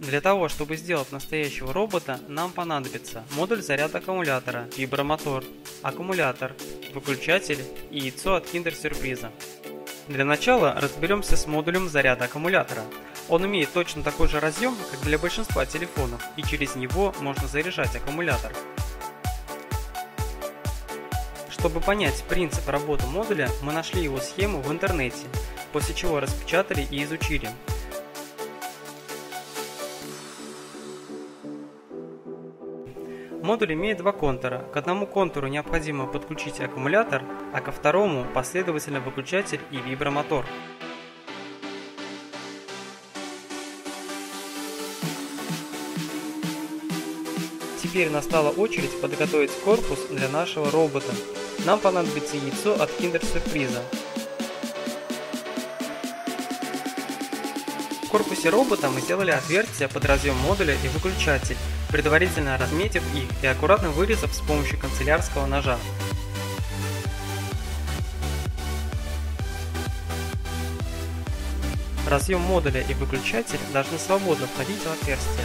Для того, чтобы сделать настоящего робота, нам понадобится модуль заряда аккумулятора, вибромотор, аккумулятор, выключатель и яйцо от киндер-сюрприза. Для начала разберемся с модулем заряда аккумулятора. Он имеет точно такой же разъем, как для большинства телефонов, и через него можно заряжать аккумулятор. Чтобы понять принцип работы модуля, мы нашли его схему в интернете, после чего распечатали и изучили. Модуль имеет два контура. К одному контуру необходимо подключить аккумулятор, а ко второму последовательно выключатель и вибромотор. Теперь настала очередь подготовить корпус для нашего робота. Нам понадобится яйцо от киндер-сюрприза. В корпусе робота мы сделали отверстия под разъем модуля и выключатель, предварительно разметив их и аккуратно вырезав с помощью канцелярского ножа. Разъем модуля и выключатель должны свободно входить в отверстие.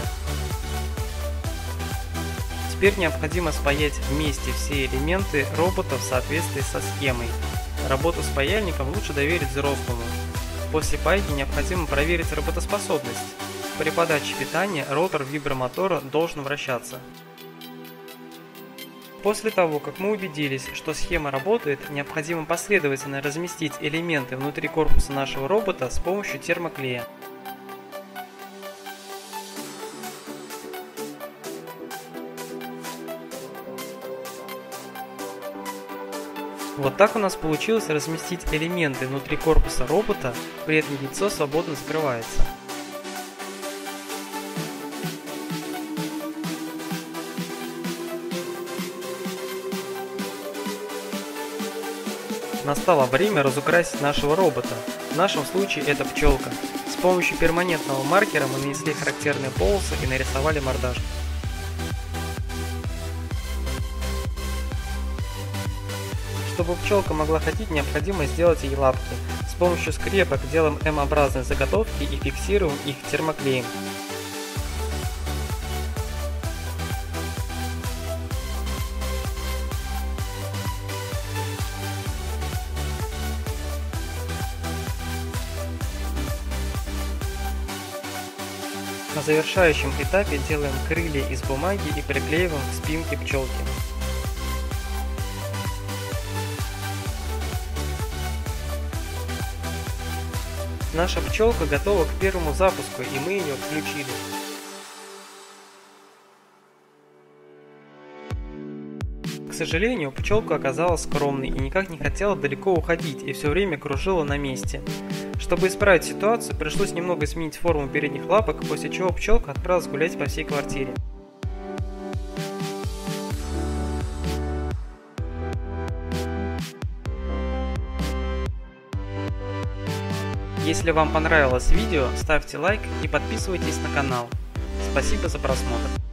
Теперь необходимо спаять вместе все элементы робота в соответствии со схемой. Работу с паяльником лучше доверить взрослому. После пайки необходимо проверить работоспособность. При подаче питания ротор вибромотора должен вращаться. После того, как мы убедились, что схема работает, необходимо последовательно разместить элементы внутри корпуса нашего робота с помощью термоклея. Вот так у нас получилось разместить элементы внутри корпуса робота, при этом яйцо свободно закрывается. Настало время разукрасить нашего робота. В нашем случае это пчелка. С помощью перманентного маркера мы нанесли характерные полосы и нарисовали мордашку. Чтобы пчелка могла ходить, необходимо сделать ей лапки. С помощью скрепок делаем М-образные заготовки и фиксируем их термоклеем. На завершающем этапе делаем крылья из бумаги и приклеиваем к спинке пчелки. Наша пчелка готова к первому запуску, и мы ее включили. К сожалению, пчелка оказалась скромной и никак не хотела далеко уходить и все время кружила на месте. Чтобы исправить ситуацию, пришлось немного сменить форму передних лапок, после чего пчелка отправилась гулять по всей квартире. Если вам понравилось видео, ставьте лайк и подписывайтесь на канал. Спасибо за просмотр.